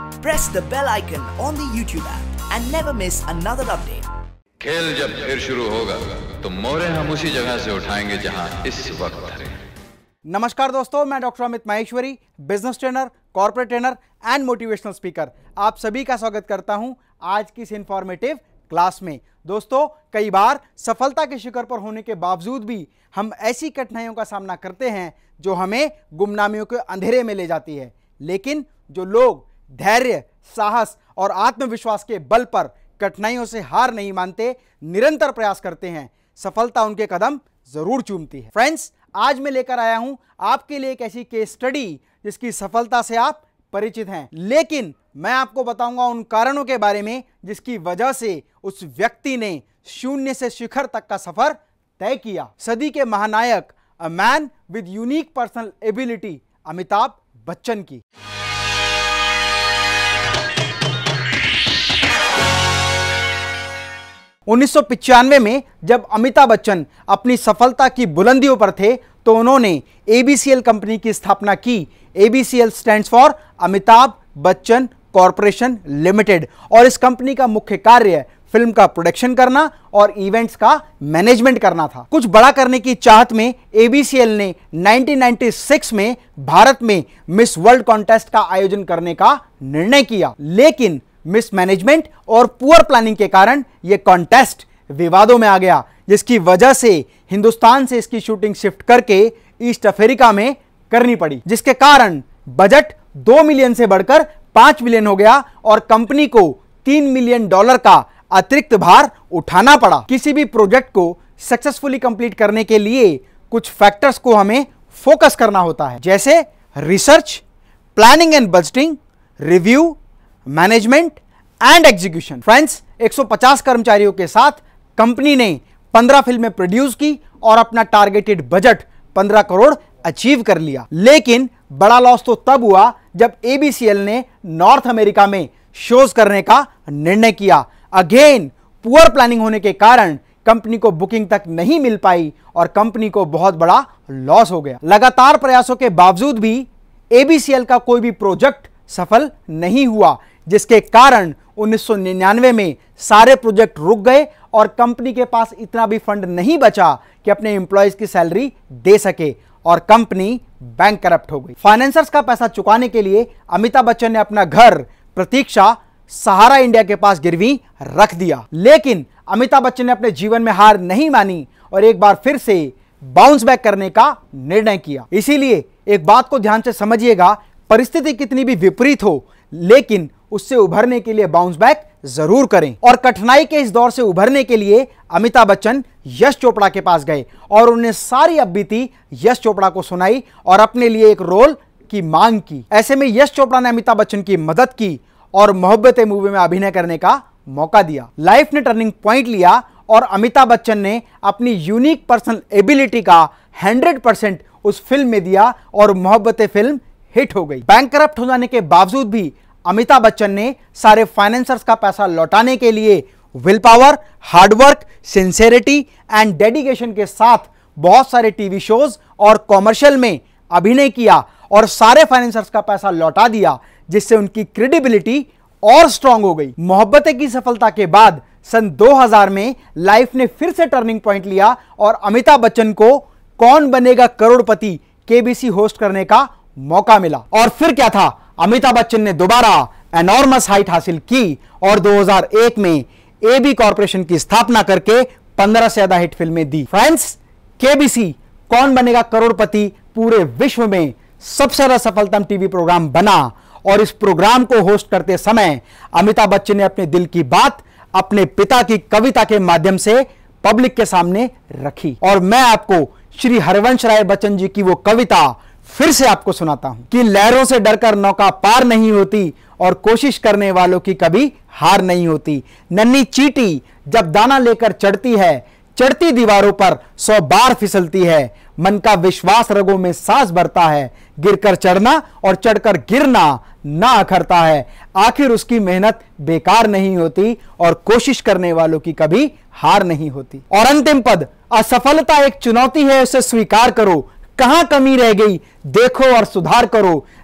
Press the bell icon on the YouTube app and never miss another update. खेल जब फिर शुरू होगा तो मोरे हम उसी जगह से उठाएंगे जहां इस वक्त धरे। नमस्कार दोस्तों, मैं doctor Amit Maheshwari, business trainer, corporate trainer and motivational speaker, आप सभी का स्वागत करता हूं आज की इस इंफॉर्मेटिव क्लास में। दोस्तों, कई बार सफलता के शिखर पर होने के बावजूद भी हम ऐसी कठिनाइयों का सामना करते हैं जो हमें गुमनामियों के अंधेरे में ले जाती है, लेकिन जो लोग धैर्य, साहस और आत्मविश्वास के बल पर कठिनाइयों से हार नहीं मानते, निरंतर प्रयास करते हैं, सफलता उनके कदम जरूर चूमती है। फ्रेंड्स, आज मैं लेकर आया हूं आपके लिए एक ऐसी केस स्टडी जिसकी सफलता से आप परिचित हैं, लेकिन मैं आपको बताऊंगा उन कारणों के बारे में जिसकी वजह से उस व्यक्ति ने शून्य से शिखर तक का सफर तय किया। सदी के महानायक, a man with unique personal ability, Amitabh Bachchan की। उन्नीस में जब अमिताभ बच्चन अपनी सफलता की बुलंदियों पर थे तो उन्होंने एबीसीएल कंपनी की स्थापना की। ABCL stands for Amitabh Bachchan corporation limited, और इस कंपनी का मुख्य कार्य फिल्म का प्रोडक्शन करना और इवेंट्स का मैनेजमेंट करना था। कुछ बड़ा करने की चाहत में एबीसीएल ने 1996 में भारत में मिस वर्ल्ड कॉन्टेस्ट का आयोजन करने का निर्णय किया, लेकिन मिसमैनेजमेंट और पुअर प्लानिंग के कारण यह कॉन्टेस्ट विवादों में आ गया, जिसकी वजह से हिंदुस्तान से इसकी शूटिंग शिफ्ट करके ईस्ट अफ्रीका में करनी पड़ी, जिसके कारण बजट 2 मिलियन से बढ़कर 5 मिलियन हो गया और कंपनी को $3 मिलियन का अतिरिक्त भार उठाना पड़ा। किसी भी प्रोजेक्ट को सक्सेसफुली कंप्लीट करने के लिए कुछ फैक्टर्स को हमें फोकस करना होता है, जैसे research, planning and budgeting, review, management and execution. Friends, 150 कर्मचारियों के साथ कंपनी ने 15 फिल्में प्रोड्यूस की और अपना टारगेटेड बजट 15 करोड़ अचीव कर लिया, लेकिन बड़ा लॉस तो तब हुआ जब एबीसीएल ने नॉर्थ अमेरिका में शोज करने का निर्णय किया। अगेन पुअर प्लानिंग होने के कारण कंपनी को बुकिंग तक नहीं मिल पाई और कंपनी को बहुत बड़ा लॉस हो गया। लगातार प्रयासों के बावजूद भी एबीसीएल का कोई भी प्रोजेक्ट सफल नहीं हुआ, जिसके कारण 1999 में सारे प्रोजेक्ट रुक गए और कंपनी के पास इतना भी फंड नहीं बचा कि अपने एम्प्लॉयज की सैलरी दे सके और कंपनी बैंकरप्ट हो गई। फाइनेंसर्स का पैसा चुकाने के लिए अमिताभ बच्चन ने अपना घर प्रतीक्षा सहारा इंडिया के पास गिरवी रख दिया, लेकिन अमिताभ बच्चन ने अपने जीवन में हार नहीं मानी और एक बार फिर से बाउंस बैक करने का निर्णय किया। इसीलिए एक बात को ध्यान से समझिएगा, परिस्थिति कितनी भी विपरीत हो, लेकिन उससे उभरने के लिए बाउंस बैक जरूर करें। और कठिनाई के इस दौर से उभरने के लिए अमिताभ बच्चन यश चोपड़ा के पास गए और उन्हें सारी अपबीती यश चोपड़ा को सुनाई और अपने लिए एक रोल की मांग की। ऐसे में यश चोपड़ा ने अमिताभ बच्चन की मदद की और मोहब्बतें मूवी में अभिनय करने का मौका दिया। लाइफ ने टर्निंग पॉइंट लिया और अमिताभ बच्चन ने अपनी यूनिक पर्सनल एबिलिटी का 100% उस फिल्म में दिया और मोहब्बतें फिल्म हिट हो गई। बैंकरप्ट हो जाने के बावजूद भी अमिताभ बच्चन ने सारे फाइनेंसर्स का पैसा लौटाने के लिए will power, hard work, sincerity and dedication के साथ बहुत सारे टीवी शोज और कॉमर्शियल में अभिनय किया और सारे फाइनेंसर्स का पैसा लौटा दिया, जिससे उनकी क्रेडिबिलिटी और स्ट्रांग हो गई। मोहब्बतें की सफलता के बाद सन 2000 में लाइफ ने फिर से टर्निंग पॉइंट लिया और अमिताभ बच्चन को कौन बनेगा करोड़पति केबीसी होस्ट करने का मौका मिला। और फिर क्या था, अमिताभ बच्चन ने दोबारा एनॉर्मस हाइट हासिल की और 2001 में एबी कॉर्पोरेशन की स्थापना करके 15 से ज्यादा हिट फिल्में दी। फ्रेंड्स, केबीसी कौन बनेगा करोड़पति पूरे विश्व में सबसे ज्यादा सफलतम टीवी प्रोग्राम बना और इस प्रोग्राम को होस्ट करते समय अमिताभ बच्चन ने अपने दिल की बात अपने पिता की कविता के माध्यम से पब्लिक के सामने रखी। और मैं आपको श्री हरिवंश राय बच्चन जी की वो कविता फिर से आपको सुनाता हूं कि लहरों से डरकर नौका पार नहीं होती और कोशिश करने वालों की कभी हार नहीं होती। नन्ही चींटी जब दाना लेकर चढ़ती है, चढ़ती दीवारों पर 100 बार फिसलती है। मन का विश्वास रगों में सांस भरता है, गिरकर चढ़ना और चढ़कर गिरना ना अखरता है। आखिर उसकी मेहनत बेकार नहीं होती और कोशिश करने वालों की कभी हार नहीं होती। और अंतिम पद, असफलता एक चुनौती है, उसे स्वीकार करो। कहां कमी रह गई देखो और सुधार करो।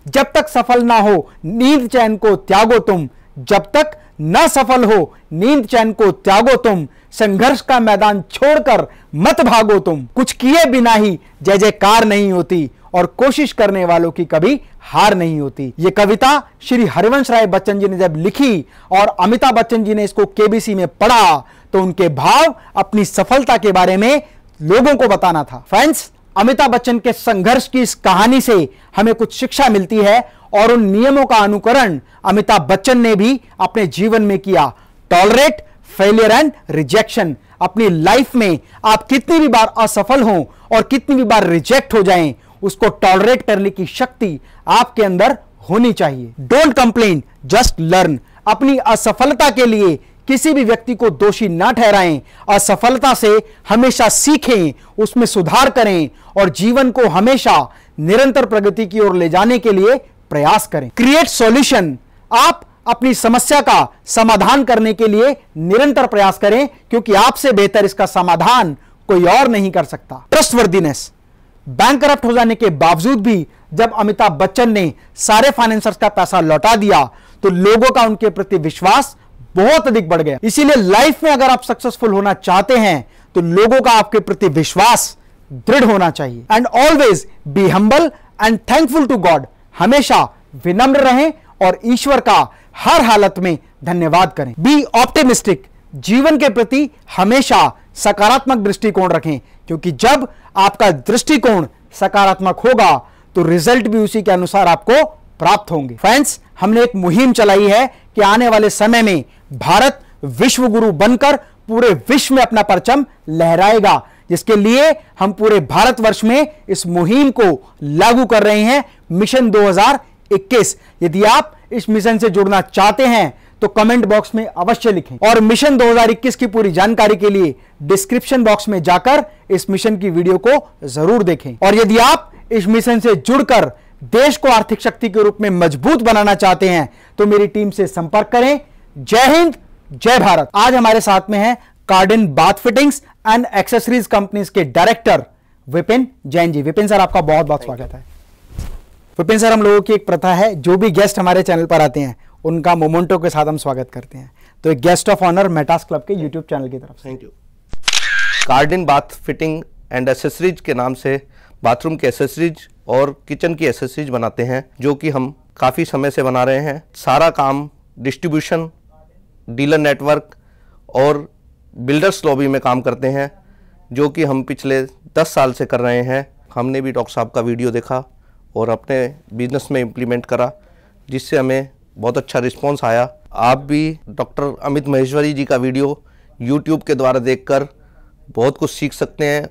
जब तक सफल ना हो नींद चैन को त्यागो तुम, जब तक न सफल हो नींद चैन को त्यागो तुम, संघर्ष का मैदान छोड़कर मत भागो तुम, कुछ किए बिना ही जय जयकार नहीं होती और कोशिश करने वालों की कभी हार नहीं होती। ये कविता श्री हरिवंश राय बच्चन जी ने जब लिखी और अमिताभ बच्चन जी ने इसको केबीसी में पढ़ा तो उनके भाव अपनी सफलता के बारे में लोगों को बताना था। फ्रेंड्स, अमिताभ बच्चन के संघर्ष की इस कहानी से हमें कुछ शिक्षा मिलती है और उन नियमों का अनुकरण अमिताभ बच्चन ने भी अपने जीवन में किया। Tolerate failure and rejection. अपनी लाइफ में आप कितनी भी बार असफल हों और कितनी भी बार रिजेक्ट हो जाएं, उसको टॉलरेट करने की शक्ति आपके अंदर होनी चाहिए। Don't complain, just learn. अपनी असफलता के लिए किसी भी व्यक्ति को दोषी ना ठहराएं। असफलता से हमेशा सीखें, उसमें सुधार करें और जीवन को हमेशा निरंतर प्रगति की ओर ले जाने के लिए प्रयास करें। Create solution. आप अपनी समस्या का समाधान करने के लिए निरंतर प्रयास करें, क्योंकि आपसे बेहतर इसका समाधान कोई और नहीं कर सकता। ट्रस्टवर्दीनेस। बैंकरप्ट हो जाने के बावजूद भी जब अमिताभ बच्चन ने सारे फाइनेंसर्स का पैसा लौटा दिया तो लोगों का उनके प्रति विश्वास बहुत अधिक बढ़ गया। इसीलिए लाइफ में अगर आप सक्सेसफुल होना चाहते हैं तो लोगों का आपके प्रति विश्वास दृढ़ होना चाहिए। And always be humble and thankful to God. हमेशा विनम्र रहें और ईश्वर का हर हालत में धन्यवाद करें। Be optimistic. जीवन के प्रति हमेशा सकारात्मक दृष्टिकोण रखें, क्योंकि जब आपका दृष्टिकोण सकारात्मक होगा तो रिजल्ट भी उसी के अनुसार आपको प्राप्त होंगे। फ्रेंड्स, हमने एक मुहिम चलाई है कि आने वाले समय में भारत विश्व गुरु बनकर पूरे विश्व में अपना परचम लहराएगा, जिसके लिए हम पूरे भारतवर्ष में इस मुहिम को लागू कर रहे हैं, मिशन 2021। यदि आप इस मिशन से जुड़ना चाहते हैं तो कमेंट बॉक्स में अवश्य लिखें और मिशन 2021 की पूरी जानकारी के लिए डिस्क्रिप्शन बॉक्स में जाकर इस मिशन की वीडियो को जरूर देखें। और यदि आप इस मिशन से जुड़कर देश को आर्थिक शक्ति के रूप में मजबूत बनाना चाहते हैं तो मेरी टीम से संपर्क करें। जय हिंद, जय भारत। आज हमारे साथ में है Cardin bath fittings and accessories companies के डायरेक्टर विपिन जैन जी। विपिन सर, आपका बहुत बहुत स्वागत है। विपिन सर, हम लोगों की एक प्रथा है, जो भी गेस्ट हमारे चैनल पर आते हैं उनका मोमेंटो के साथ हम स्वागत करते हैं। तो एक guest of honour Metas club के यूट्यूब चैनल की तरफ से। Thank you. Cardin bath fitting and accessories के नाम से बाथरूम के एसेसरीज और किचन की एसेसरीज बनाते हैं, जो कि हम काफ़ी समय से बना रहे हैं। सारा काम डिस्ट्रीब्यूशन, डीलर नेटवर्क और बिल्डर्स लॉबी में काम करते हैं, जो कि हम पिछले 10 साल से कर रहे हैं। हमने भी डॉक्टर साहब का वीडियो देखा और अपने बिजनेस में इम्प्लीमेंट करा, जिससे हमें बहुत अच्छा रिस्पॉन्स आया। आप भी डॉक्टर अमित महेश्वरी जी का वीडियो यूट्यूब के द्वारा देखकर बहुत कुछ सीख सकते हैं